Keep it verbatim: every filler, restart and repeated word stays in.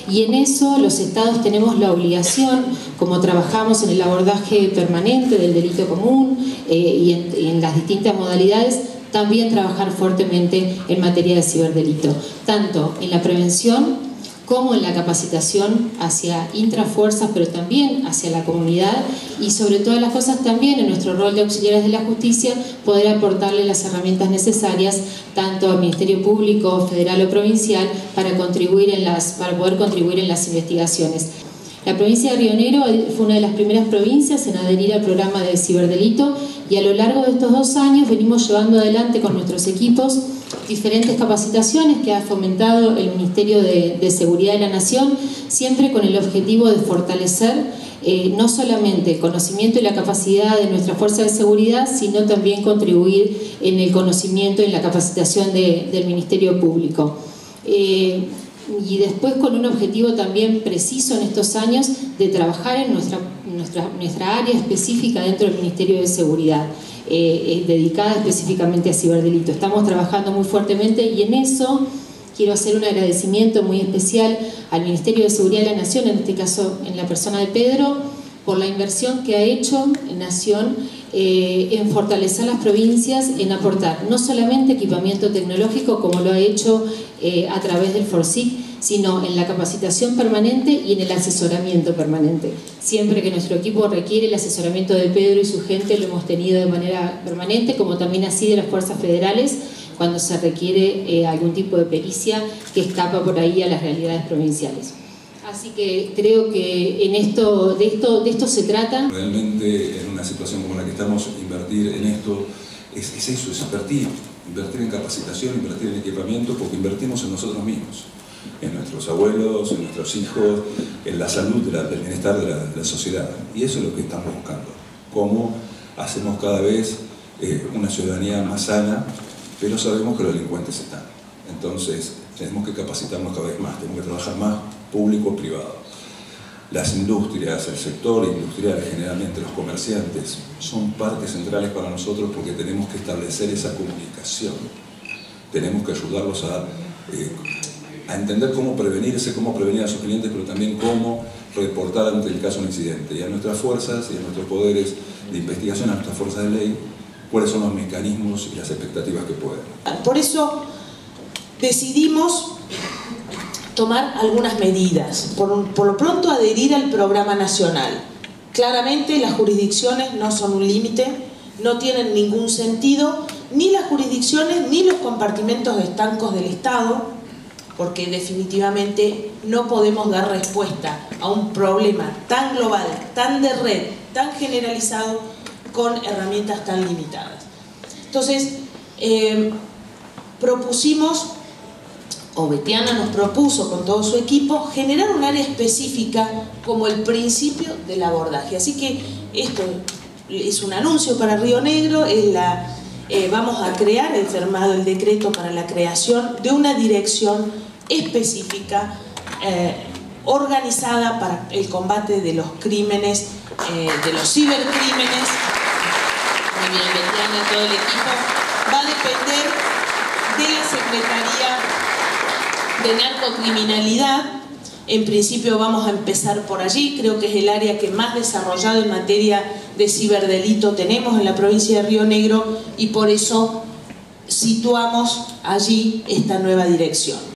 Y en eso los estados tenemos la obligación, como trabajamos en el abordaje permanente del delito común eh, y en, en las distintas modalidades, también trabajar fuertemente en materia de ciberdelito, tanto en la prevención como en la capacitación hacia intrafuerzas, pero también hacia la comunidad, y sobre todas las cosas también en nuestro rol de auxiliares de la justicia poder aportarle las herramientas necesarias tanto al Ministerio Público federal o provincial para contribuir en las para poder contribuir en las investigaciones. La provincia de Río Negro fue una de las primeras provincias en adherir al programa de ciberdelito, y a lo largo de estos dos años venimos llevando adelante con nuestros equipos diferentes capacitaciones que ha fomentado el Ministerio de, de Seguridad de la Nación, siempre con el objetivo de fortalecer eh, no solamente el conocimiento y la capacidad de nuestra fuerza de seguridad, sino también contribuir en el conocimiento y en la capacitación de, del Ministerio Público. Eh, y después con un objetivo también preciso en estos años de trabajar en nuestra, nuestra, nuestra área específica dentro del Ministerio de Seguridad, eh, dedicada específicamente a ciberdelito. Estamos trabajando muy fuertemente, y en eso quiero hacer un agradecimiento muy especial al Ministerio de Seguridad de la Nación, en este caso en la persona de Pedro, por la inversión que ha hecho en Nación eh, en fortalecer las provincias, en aportar no solamente equipamiento tecnológico como lo ha hecho eh, a través del FORSIC, sino en la capacitación permanente y en el asesoramiento permanente. Siempre que nuestro equipo requiere el asesoramiento de Pedro y su gente, lo hemos tenido de manera permanente, como también así de las fuerzas federales, cuando se requiere eh, algún tipo de pericia que escapa por ahí a las realidades provinciales. Así que creo que en esto, de, esto, de esto se trata. Realmente en una situación como la que estamos, invertir en esto es, es eso, es invertir. Invertir en capacitación, invertir en equipamiento, porque invertimos en nosotros mismos, en nuestros abuelos, en nuestros hijos, en la salud, de la, del bienestar de la, de la sociedad. Y eso es lo que estamos buscando. Cómo hacemos cada vez eh, una ciudadanía más sana, pero sabemos que los delincuentes están. Entonces tenemos que capacitarnos cada vez más, tenemos que trabajar más público-privado. Las industrias, el sector industrial, generalmente los comerciantes, son partes centrales para nosotros porque tenemos que establecer esa comunicación. Tenemos que ayudarlos a, eh, a entender cómo prevenirse, cómo prevenir a sus clientes, pero también cómo reportar ante el caso de un incidente. Y a nuestras fuerzas y a nuestros poderes de investigación, a nuestras fuerzas de ley, cuáles son los mecanismos y las expectativas que pueden. Por eso decidimos tomar algunas medidas. Por, por lo pronto, adherir al programa nacional. Claramente las jurisdicciones no son un límite, no tienen ningún sentido, ni las jurisdicciones ni los compartimentos estancos del Estado, porque definitivamente no podemos dar respuesta a un problema tan global, tan de red, tan generalizado, con herramientas tan limitadas. Entonces, eh, propusimos, o Betiana nos propuso con todo su equipo, generar un área específica como el principio del abordaje. Así que esto es un anuncio para Río Negro, es la, eh, vamos a crear, el firmado el decreto para la creación de una dirección específica, eh, organizada para el combate de los crímenes, eh, de los cibercrímenes. Muy bien, Betiana, todo el equipo. Va a depender de la Secretaría de Narcocriminalidad. En principio vamos a empezar por allí, creo que es el área que más desarrollado en materia de ciberdelito tenemos en la provincia de Río Negro, y por eso situamos allí esta nueva dirección.